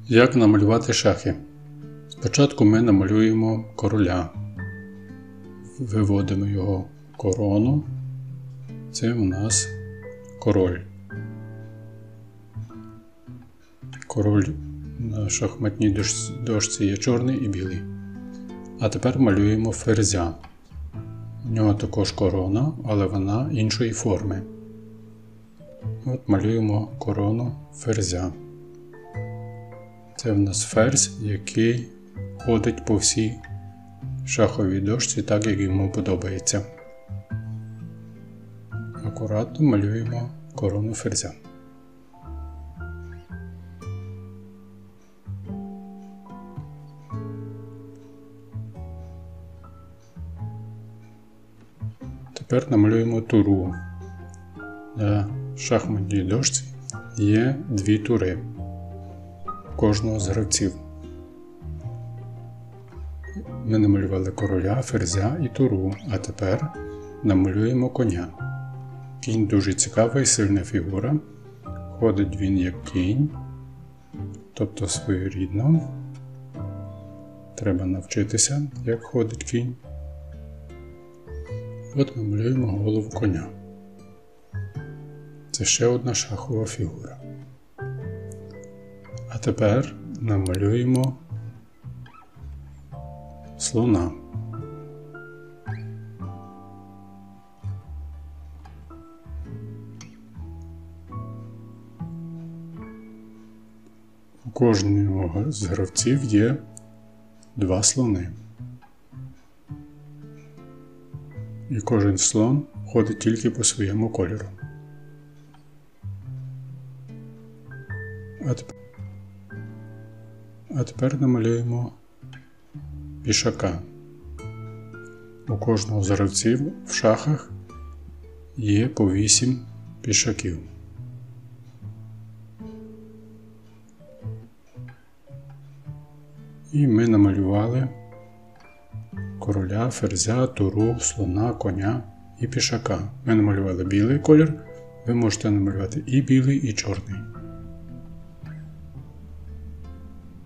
Як намалювати шахи? Спочатку ми намалюємо короля. Виводимо його корону. Це у нас король. Король на шахматній дошці є чорний і білий. А тепер малюємо ферзя. У нього також корона, але вона іншої форми. От малюємо корону ферзя. Це в нас ферзь, який ходить по всій шаховій дошці так, як йому подобається. Акуратно малюємо корону ферзя. Тепер намалюємо туру. На шахматній дошці є дві тури кожного з гравців. Ми намалювали короля, ферзя і туру, а тепер намалюємо коня. Кінь дуже цікава і сильна фігура. Ходить він як кінь, тобто своєрідно. Треба навчитися, як ходить кінь. От намалюємо голову коня. Це ще одна шахова фігура. А тепер намалюємо слона. У кожного з гравців є два слони. І кожен слон ходить тільки по своєму кольору. А тепер намалюємо пішака. У кожного з гравців в шахах є по 8 пішаків. І ми намалювали короля, ферзя, туру, слона, коня і пішака. Ми намалювали білий колір, ви можете намалювати і білий, і чорний.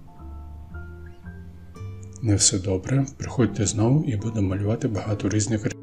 Не все добре, приходьте знову і будемо малювати багато різних речей.